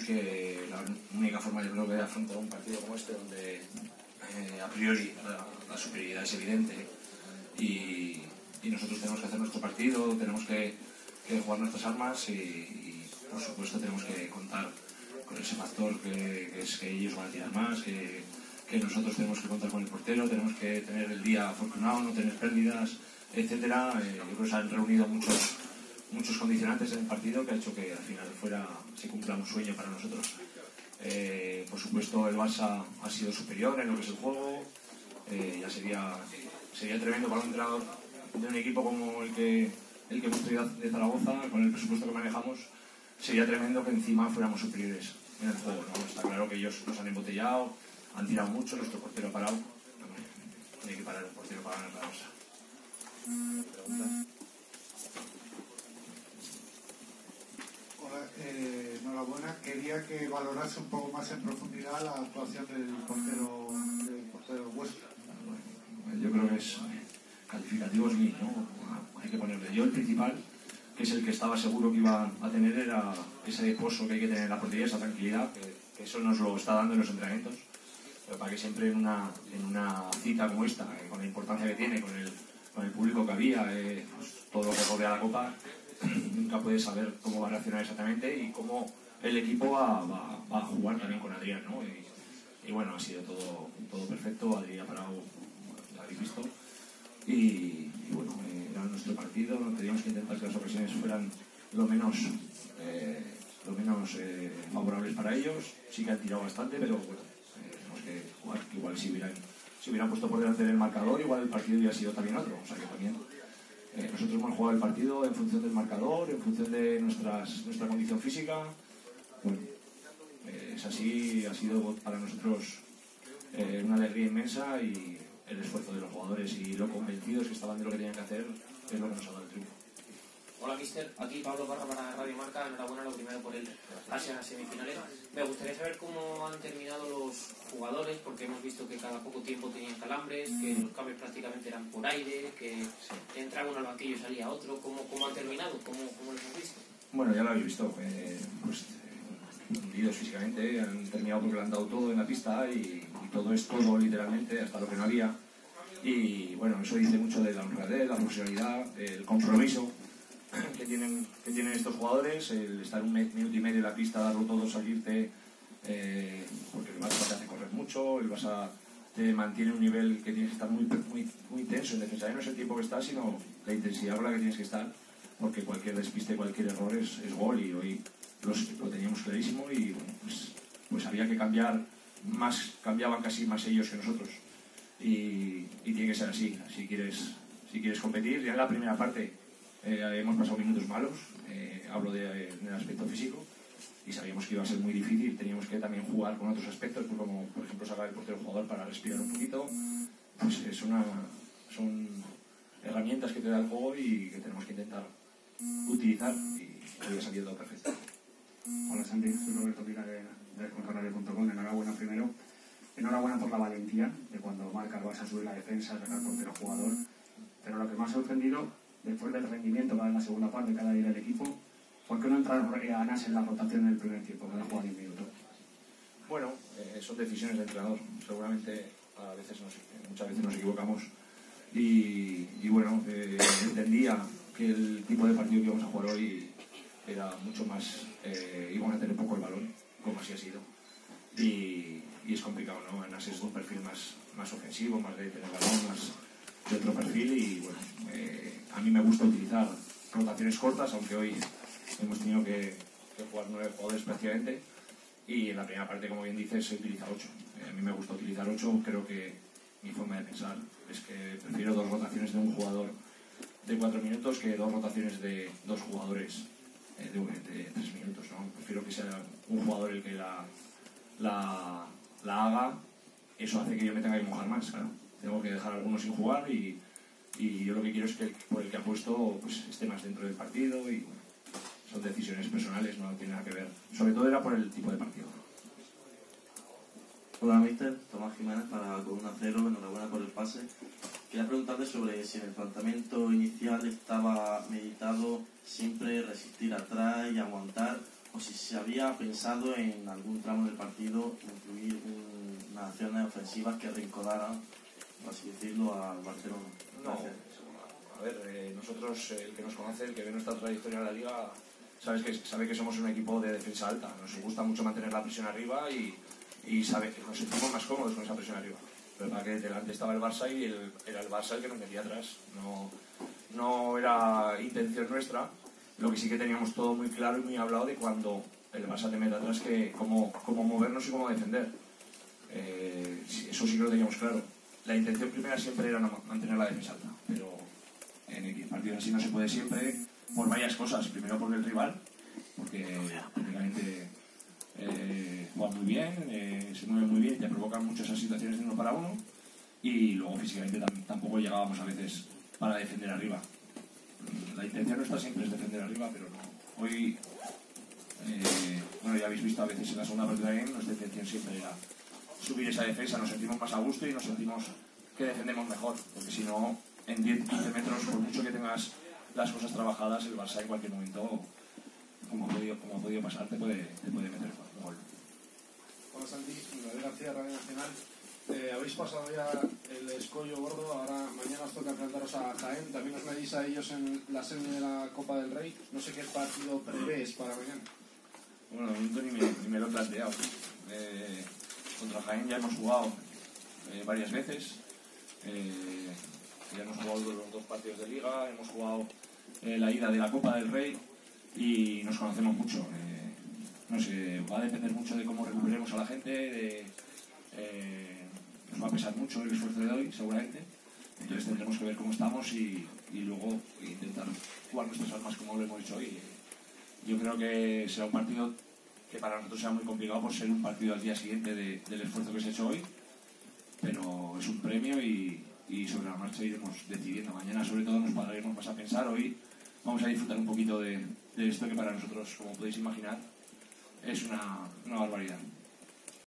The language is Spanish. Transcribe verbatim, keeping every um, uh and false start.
que la única forma yo creo que de afrontar un partido como este, donde eh, a priori la, la superioridad es evidente y, y nosotros tenemos que hacer nuestro partido, tenemos que, que jugar nuestras armas y, y por supuesto tenemos que contar con ese factor que, que es que ellos van a tirar más, que, que nosotros tenemos que contar con el portero, tenemos que tener el día afortunado, no tener pérdidas, etcétera. Eh, yo creo que se han reunido muchos muchos condicionantes en el partido que ha hecho que al final fuera se cumpla un sueño para nosotros. Eh, por supuesto el Barça ha sido superior en lo que es el juego, eh, ya sería sería tremendo para un entrenador de un equipo como el que el que hemos traído de Zaragoza, con el presupuesto que manejamos, sería tremendo que encima fuéramos superiores en el juego, ¿no? Está claro que ellos nos han embotellado, han tirado mucho, nuestro portero ha parado. Tiene que parar el portero para ganar la Barça. ¿Preguntas? Eh, enhorabuena, quería que valorase un poco más en profundidad la actuación del portero del portero vuestro. Bueno, yo creo que es calificativos mil, ¿no? Hay que ponerle. Yo el principal, que es el que estaba seguro que iba a tener, era ese pozo que hay que tener en la portería, esa tranquilidad, que, que eso nos lo está dando en los entrenamientos, pero para que siempre en una, en una cita como esta, eh, con la importancia que tiene, con el, con el público que había, eh, pues, todo lo que rodea la Copa, nunca puedes saber cómo va a reaccionar exactamente y cómo el equipo va, va, va a jugar también con Adrián, ¿no? Y, y bueno, ha sido todo, todo perfecto, Adrián ha parado, ya habéis visto, y, y bueno, eh, era nuestro partido, teníamos que intentar que las ocasiones fueran lo menos, eh, lo menos eh, favorables para ellos. Sí que han tirado bastante, pero bueno, eh, tenemos que jugar, igual si hubieran, si hubieran puesto por delante del marcador, igual el partido hubiera sido también otro, o sea que también Eh, nosotros hemos jugado el partido en función del marcador, en función de nuestras, nuestra condición física. Bueno, eh, es así, ha sido para nosotros eh, una alegría inmensa y el esfuerzo de los jugadores y lo convencidos que estaban de lo que tenían que hacer es lo que nos ha dado el triunfo. Hola, mister. Aquí Pablo Barra para Radio Marca. Enhorabuena lo primero por el pase a las semifinales. Me gustaría saber cómo han terminado los jugadores, porque hemos visto que cada poco tiempo tenían calambres, que los cambios prácticamente eran por aire, que entraba uno al banquillo y salía otro. ¿Cómo, cómo han terminado? ¿Cómo, cómo los has visto? Bueno, ya lo habéis visto. Eh, pues, eh, hundidos físicamente, han terminado porque lo han dado todo en la pista y, y todo es todo literalmente, hasta lo que no había. Y bueno, eso dice mucho de la honradez, la profesionalidad, el compromiso que tienen, que tienen estos jugadores, el estar un minuto y medio en la pista, darlo todo, salirte, eh, porque el Barça te hace correr mucho, el Barça te mantiene un nivel que tienes que estar muy, muy, muy tenso en defensa. Ya no es el tiempo que estás, sino la intensidad con la que tienes que estar, porque cualquier despiste, cualquier error es, es gol, y hoy los, lo teníamos clarísimo y bueno, pues, pues había que cambiar más, cambiaban casi más ellos que nosotros, y, y tiene que ser así, si quieres, si quieres competir. Ya en la primera parte Eh, hemos pasado minutos malos, eh, hablo de, de, del aspecto físico, y sabíamos que iba a ser muy difícil. Teníamos que también jugar con otros aspectos, pues como por ejemplo sacar el portero jugador para respirar un poquito. Pues es una, son herramientas que te da el juego y que tenemos que intentar utilizar, y hoy ha salido todo perfecto. Hola Santi, soy Roberto Pira de, de Contraradio punto com. Enhorabuena primero, enhorabuena por la valentía de cuando marcas vas a subir la defensa, sacar portero jugador, pero lo que más ha sorprendido después del rendimiento que da en la segunda parte cada día del equipo, ¿por qué no entrar a Anas en la rotación en el primer tiempo, cada jugada diez minutos? Bueno, eh, son decisiones de entrenador, seguramente a veces nos, muchas veces nos equivocamos, y, y bueno, eh, entendía que el tipo de partido que íbamos a jugar hoy era mucho más, eh, íbamos a tener poco el balón, como así ha sido, y, y es complicado, ¿no? Anas es de un perfil más, más ofensivo, más de tener balón, más de otro perfil, y bueno, eh, a mí me gusta utilizar rotaciones cortas, aunque hoy hemos tenido que, que jugar nueve jugadores prácticamente, y en la primera parte, como bien dices, se utiliza ocho. Eh, a mí me gusta utilizar ocho, creo que mi forma de pensar es que prefiero dos rotaciones de un jugador de cuatro minutos que dos rotaciones de dos jugadores eh, de, de tres minutos, ¿no? Prefiero que sea un jugador el que la, la, la haga. Eso hace que yo me tenga que mojar más, claro. Tengo que dejar a algunos sin jugar, y, y yo lo que quiero es que el, por el que apuesto pues, esté más dentro del partido, y bueno, son decisiones personales, no tiene nada que ver. Sobre todo era por el tipo de partido. Hola, mister. Tomás Jiménez para Columna Cero, enhorabuena por el pase. Quería preguntarle sobre si en el planteamiento inicial estaba meditado siempre resistir atrás y aguantar, o si se había pensado en algún tramo del partido incluir un, unas acciones ofensivas que reencodaran, por así decirlo, al Barcelona. No, a ver, eh, nosotros, el que nos conoce, el que ve nuestra trayectoria en la Liga, sabes que, sabe que somos un equipo de defensa alta. Nos gusta mucho mantener la presión arriba y, y sabe que nos sentimos más cómodos con esa presión arriba. Pero para que delante estaba el Barça y el, era el Barça el que nos metía atrás. No, no era intención nuestra. Lo que sí que teníamos todo muy claro y muy hablado de cuando el Barça te mete atrás, que cómo, cómo movernos y cómo defender. Eh, eso sí que lo teníamos claro. La intención primera siempre era mantener la defensa alta, pero en el partido así no se puede siempre, por varias cosas. Primero por el rival, porque prácticamente eh, juega muy bien, eh, se mueve muy bien y te provocan muchas esas situaciones de uno para uno, y luego físicamente tam tampoco llegábamos a veces para defender arriba. La intención nuestra siempre es defender arriba, pero no. Hoy, eh, bueno, ya habéis visto a veces en la segunda parte también, nuestra intención siempre era subir esa defensa, nos sentimos más a gusto y nos sentimos que defendemos mejor, porque si no, en diez a quince metros, por mucho que tengas las cosas trabajadas, el Barça en cualquier momento, como ha podido, como ha podido pasar, te puede, te puede meter un gol. Hola Santi, David García, Radio Nacional. Eh, habéis pasado ya el escollo gordo, ahora mañana os toca enfrentaros a Jaén, también os medís a ellos en la semi de la Copa del Rey. No sé qué partido prevés para mañana. Bueno, de momento ni me, ni me lo he planteado. Eh, contra Jaén ya hemos jugado eh, varias veces, eh, ya hemos jugado los dos partidos de Liga, hemos jugado eh, la ida de la Copa del Rey y nos conocemos mucho. Eh, no sé, va a depender mucho de cómo recuperemos a la gente, de, eh, nos va a pesar mucho el esfuerzo de hoy, seguramente. Entonces tendremos que ver cómo estamos y, y luego intentar jugar nuestras armas como lo hemos hecho hoy. Yo creo que será un partido que para nosotros será muy complicado por ser un partido al día siguiente de, del esfuerzo que se ha hecho hoy, pero es un premio y, y sobre la marcha iremos decidiendo. Mañana sobre todo nos pararemos más a pensar, hoy vamos a disfrutar un poquito de, de esto que para nosotros, como podéis imaginar, es una, una barbaridad.